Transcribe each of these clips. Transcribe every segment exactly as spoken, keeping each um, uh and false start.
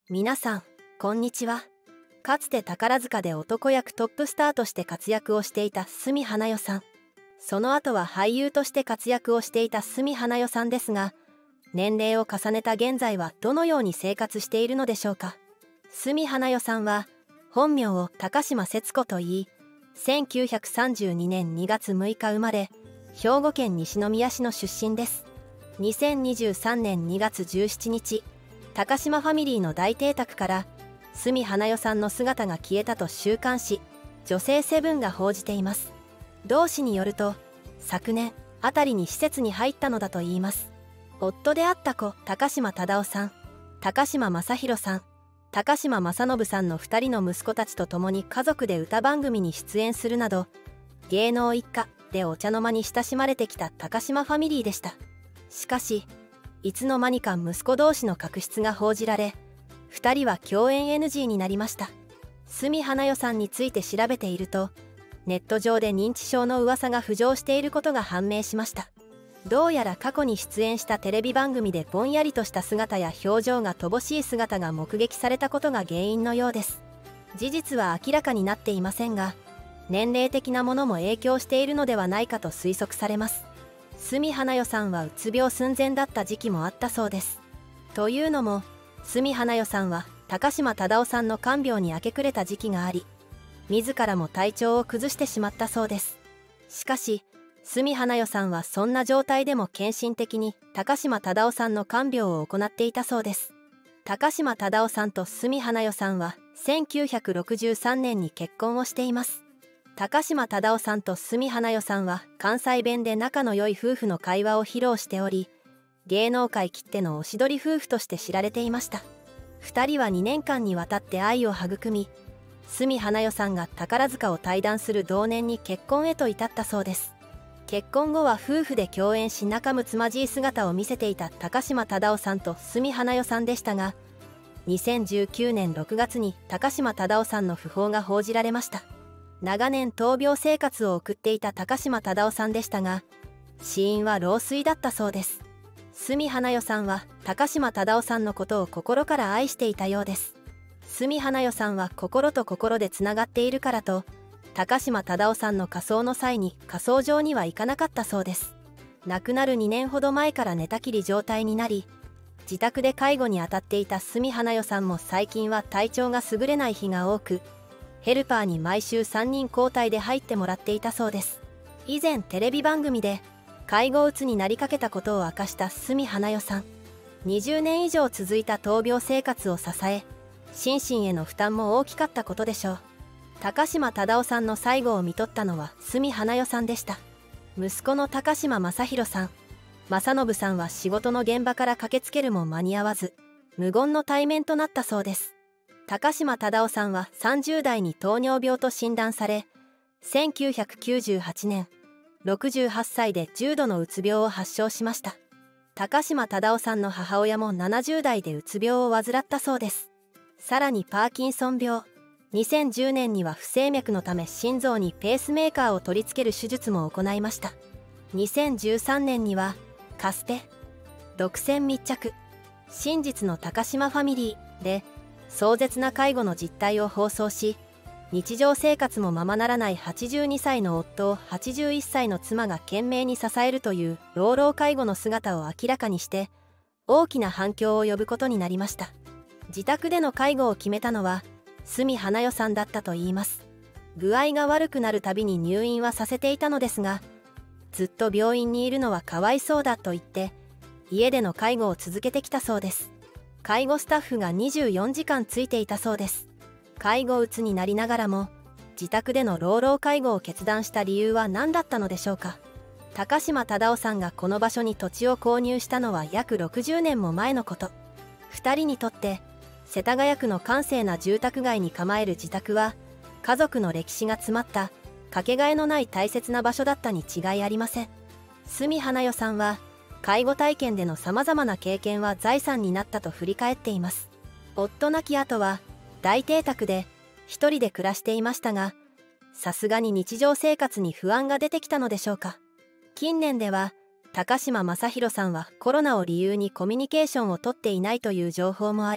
皆さんこんにちは。かつて宝塚で男役トップスターとして活躍をしていた角花代さん、その後は俳優として活躍をしていた角花代さんですが、年齢を重ねた現在はどのように生活しているのでしょうか。角花代さんは本名を高島節子といい、せんきゅうひゃくさんじゅうにねんにがつむいか生まれ、兵庫県西宮市の出身です。にせんにじゅうさんねんにがつじゅうしちにち、高島ファミリーの大邸宅から角花代さんの姿が消えたと週刊誌「女性セブン」が報じています。同誌によると、昨年あたりに施設に入ったのだといいます。夫であった子高島忠夫さん、高島正弘さん、高島正信さんのふたりの息子たちと共に家族で歌番組に出演するなど、芸能一家でお茶の間に親しまれてきた高島ファミリーでした。しかしいつの間にか息子同士の確執が報じられ、ふたりは共演 エヌジー になりました。角花代さんについて調べていると、ネット上で認知症の噂が浮上していることが判明しました。どうやら過去に出演したテレビ番組でぼんやりとした姿や表情が乏しい姿が目撃されたことが原因のようです。事実は明らかになっていませんが、年齢的なものも影響しているのではないかと推測されます。角花代さんはうつ病寸前だった時期もあったそうです。というのも、角花代さんは高島忠夫さんの看病に明け暮れた時期があり、自らも体調を崩してしまったそうです。しかし角花代さんはそんな状態でも献身的に高島忠夫さんの看病を行っていたそうです。高島忠夫さんと角花代さんはせんきゅうひゃくろくじゅうさんねんに結婚をしています。高島忠夫さんと角花代さんは関西弁で仲の良い夫婦の会話を披露しており、芸能界きってのおしどり夫婦として知られていました。ふたりはにねんかんにわたって愛を育み、角花代さんが宝塚を退団する同年に結婚へと至ったそうです。結婚後は夫婦で共演し仲睦まじい姿を見せていた高島忠夫さんと角花代さんでしたが、にせんじゅうきゅうねんろくがつに高島忠夫さんの訃報が報じられました。長年闘病生活を送っていた高島忠夫さんでしたが、死因は老衰だったそうです。角花代さんは高島忠夫さんのことを心から愛していたようです。角花代さんは心と心でつながっているからと、高島忠夫さんの火葬の際に火葬場には行かなかったそうです。亡くなるにねんほど前から寝たきり状態になり、自宅で介護に当たっていた角花代さんも最近は体調が優れない日が多く、ヘルパーに毎週さんにん交代で入ってもらっていたそうです。以前テレビ番組で介護うつになりかけたことを明かした角花代さん。にじゅうねん以上続いた闘病生活を支え、心身への負担も大きかったことでしょう。高島忠夫さんの最後を看取ったのは角花代さんでした。息子の高島正弘さん、正信さんは仕事の現場から駆けつけるも間に合わず、無言の対面となったそうです。高島忠夫さんはさんじゅうだいに糖尿病と診断され、せんきゅうひゃくきゅうじゅうはちねん、ろくじゅうはっさいで重度のうつ病を発症しました。高島忠夫さんの母親もななじゅうだいでうつ病を患ったそうです。さらにパーキンソン病、にせんじゅうねんには不整脈のため心臓にペースメーカーを取り付ける手術も行いました。にせんじゅうさんねんにはカスペ、独占密着、真実の高島ファミリーで壮絶な介護の実態を放送し、日常生活もままならないはちじゅうにさいの夫をはちじゅういっさいの妻が懸命に支えるという老老介護の姿を明らかにして、大きな反響を呼ぶことになりました。自宅での介護を決めたのは角花代さんだったといいます。具合が悪くなるたびに入院はさせていたのですが、ずっと病院にいるのはかわいそうだと言って家での介護を続けてきたそうです。介護スタッフがにじゅうよじかんついていたそうです。介護うつになりながらも自宅での老老介護を決断した理由は何だったのでしょうか。高島忠夫さんがこの場所に土地を購入したのは約ろくじゅうねんも前のこと。ふたりにとって世田谷区の閑静な住宅街に構える自宅は、家族の歴史が詰まったかけがえのない大切な場所だったに違いありません。角花代さんは介護体験でのさまざまな経験は財産になったと振り返っています。夫亡き後は大邸宅で一人で暮らしていましたが、さすがに日常生活に不安が出てきたのでしょうか。近年では高島正弘さんはコロナを理由にコミュニケーションをとっていないという情報もあり、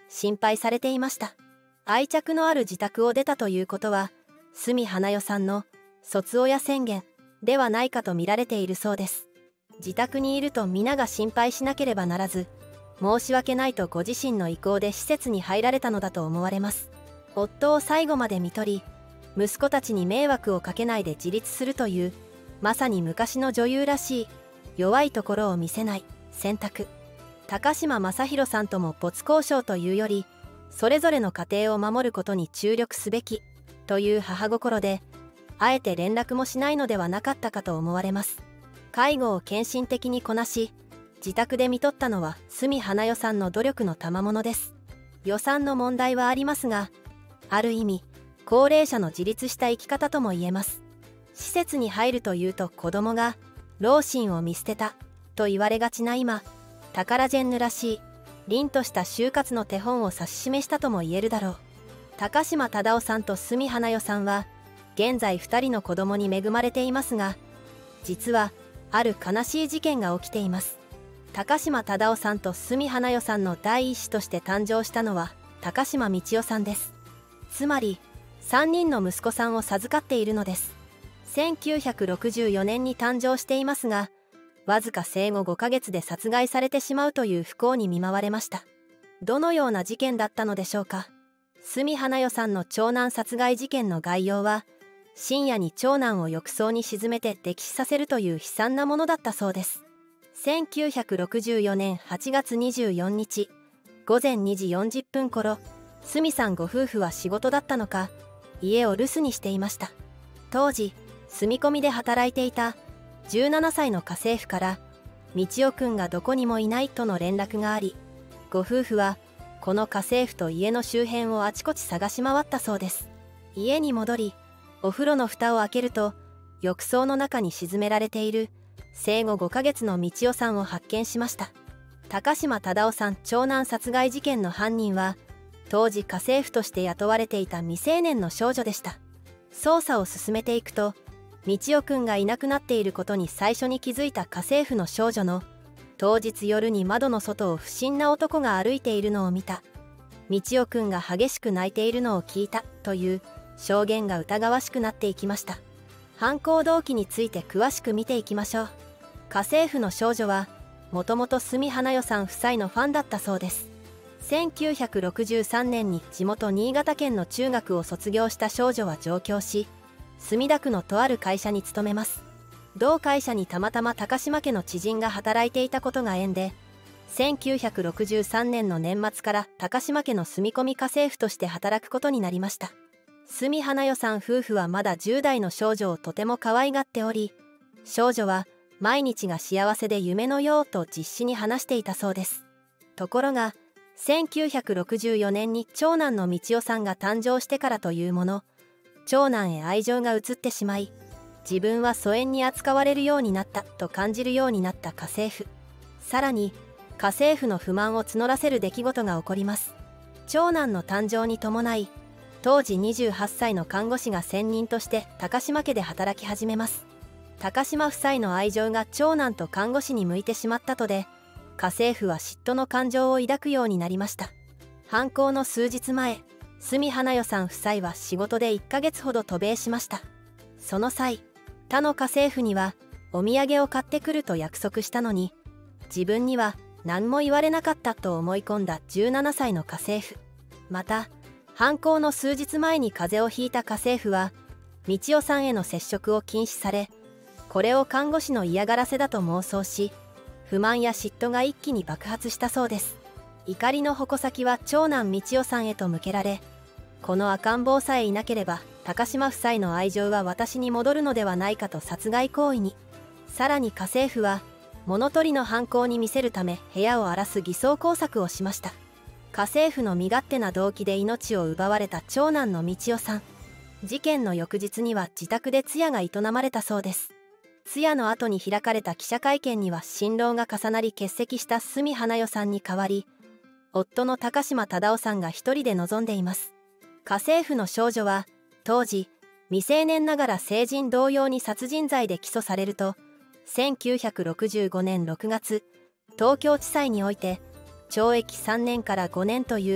心配されていました。愛着のある自宅を出たということは、角花代さんの卒親宣言ではないかと見られているそうです。自宅にいると皆が心配しなければならず、申し訳ないとご自身の意向で施設に入られたのだと思われます。夫を最後まで看取り、息子たちに迷惑をかけないで自立するという、まさに昔の女優らしい弱いところを見せない選択。高島正宏さんとも没交渉というより、それぞれの家庭を守ることに注力すべきという母心で、あえて連絡もしないのではなかったかと思われます。介護を献身的にこなし、自宅で看取ったのは角花代さんの努力の賜物です。予算の問題はありますが、ある意味高齢者の自立した生き方とも言えます。施設に入るというと子供が両親を見捨てたと言われがちな今、タカラジェンヌらしい凛とした就活の手本を指し示したとも言えるだろう。高島忠夫さんと角花代さんは現在ふたりの子供に恵まれていますが、実はある悲しい事件が起きています。高島忠夫さんと角花代さんの第一子として誕生したのは高島道代さんです。つまりさんにんの息子さんを授かっているのです。せんきゅうひゃくろくじゅうよねんに誕生していますが、わずか生後ごかげつで殺害されてしまうという不幸に見舞われました。どのような事件だったのでしょうか。角花代さんの長男殺害事件の概要は、深夜に長男を浴槽に沈めて溺死させるという悲惨なものだったそうです。せんきゅうひゃくろくじゅうよねんはちがつにじゅうよっかごぜんにじよんじゅっぷん頃、角さんご夫婦は仕事だったのか家を留守にしていました。当時住み込みで働いていたじゅうななさいの家政婦から道夫くんがどこにもいないとの連絡があり、ご夫婦はこの家政婦と家の周辺をあちこち探し回ったそうです。家に戻りお風呂の蓋を開けると、浴槽の中に沈められている生後ごかげつの道夫さんを発見しました。高島忠夫さん長男殺害事件の犯人は当時家政婦として雇われていた未成年の少女でした。捜査を進めていくと、道夫くんがいなくなっていることに最初に気づいた家政婦の少女の、当日夜に窓の外を不審な男が歩いているのを見た、道夫くんが激しく泣いているのを聞いたという証言が疑わしくなっていきました。犯行動機について詳しく見ていきましょう。家政婦の少女はもともと角花代さん夫妻のファンだったそうです。せんきゅうひゃくろくじゅうさんねんに地元新潟県の中学を卒業した少女は上京し、墨田区のとある会社に勤めます。同会社にたまたま高島家の知人が働いていたことが縁で、せんきゅうひゃくろくじゅうさんねんの年末から高島家の住み込み家政婦として働くことになりました。角花代さん夫婦はまだじゅう代の少女をとても可愛がっており、少女は毎日が幸せで夢のようと実子に話していたそうです。ところがせんきゅうひゃくろくじゅうよねんに長男の道夫さんが誕生してからというもの、長男へ愛情が移ってしまい、自分は疎遠に扱われるようになったと感じるようになった家政婦。さらに家政婦の不満を募らせる出来事が起こります。長男の誕生に伴い、当時にじゅうはっさいの看護師が専任として高島家で働き始めます。高島夫妻の愛情が長男と看護師に向いてしまったとで、家政婦は嫉妬の感情を抱くようになりました。犯行の数日前、角花代さん夫妻は仕事でいっかげつほど渡米しました。その際、他の家政婦にはお土産を買ってくると約束したのに、自分には何も言われなかったと思い込んだじゅうななさいの家政婦。また犯行の数日前に風邪をひいた家政婦は道夫さんへの接触を禁止され、これを看護師の嫌がらせだと妄想し、不満や嫉妬が一気に爆発したそうです。怒りの矛先は長男道夫さんへと向けられ、この赤ん坊さえいなければ高島夫妻の愛情は私に戻るのではないかと殺害行為に。さらに家政婦は物取りの犯行に見せるため部屋を荒らす偽装工作をしました。家政婦の身勝手な動機で命を奪われた長男の道夫さん。事件の翌日には自宅で通夜が営まれたそうです。通夜の後に開かれた記者会見には新郎が重なり欠席した角花代さんに代わり、夫の高島忠夫さんが一人で臨んでいます。家政婦の少女は当時未成年ながら成人同様に殺人罪で起訴されると、せんきゅうひゃくろくじゅうごねんろくがつ東京地裁において懲役さんねんからごねんという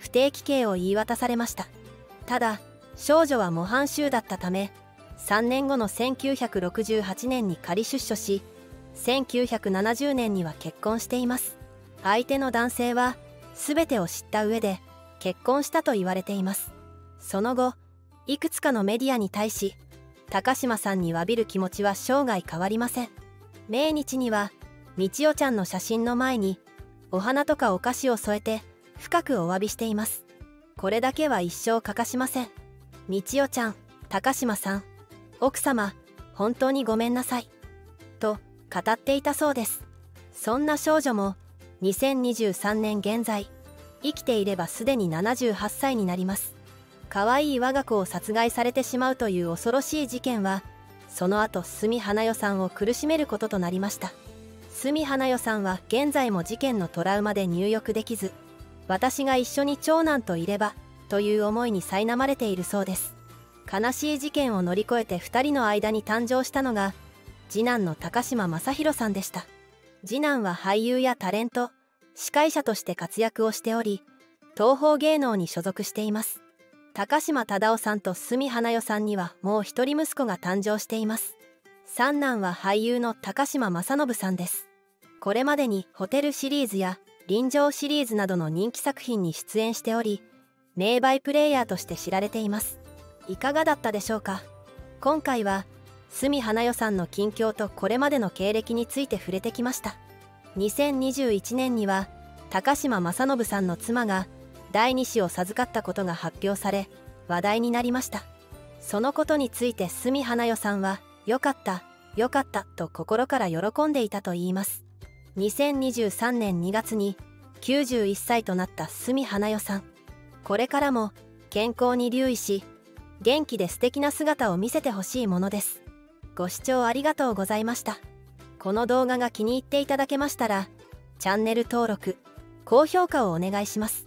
不定期刑を言い渡されました。ただ少女は模範囚だったため、さんねんごのせんきゅうひゃくろくじゅうはちねんに仮出所し、せんきゅうひゃくななじゅうねんには結婚しています。相手の男性は全てを知った上で結婚したと言われています。その後いくつかのメディアに対し、高島さんに詫びる気持ちは生涯変わりません。命日にはみちおちゃんの写真の前にお花とかお菓子を添えて深くお詫びしています。これだけは一生欠かしません。みちおちゃん、高島さん、奥様、本当にごめんなさいと語っていたそうです。そんな少女もにせんにじゅうさんねん現在、生きていればすでにななじゅうはっさいになります。可愛い我が子を殺害されてしまうという恐ろしい事件は、その後角花代さんを苦しめることとなりました。角花代さんは現在も事件のトラウマで入浴できず、私が一緒に長男といればという思いに苛まれているそうです。悲しい事件を乗り越えてふたりの間に誕生したのが次男の高島正宏さんでした。次男は俳優やタレント、司会者として活躍をしており、東宝芸能に所属しています。高島忠夫さんと角花代さんにはもう一人息子が誕生しています。三男は俳優の高島正信さんです。これまでにホテルシリーズや臨場シリーズなどの人気作品に出演しており、名バイプレイヤーとして知られています。いかがだったでしょうか。今回は角花代さんの近況とこれまでの経歴について触れてきました。にせんにじゅういちねんには高島正信さんの妻がだいに子を授かったことが発表され話題になりました。そのことについて角花代さんはよかったよかったと心から喜んでいたといいます。にせんにじゅうさんねんにがつにきゅうじゅういっさいとなった角花代さん、これからも健康に留意し、元気で素敵な姿を見せてほしいものです。ご視聴ありがとうございました。この動画が気に入っていただけましたらチャンネル登録、高評価をお願いします。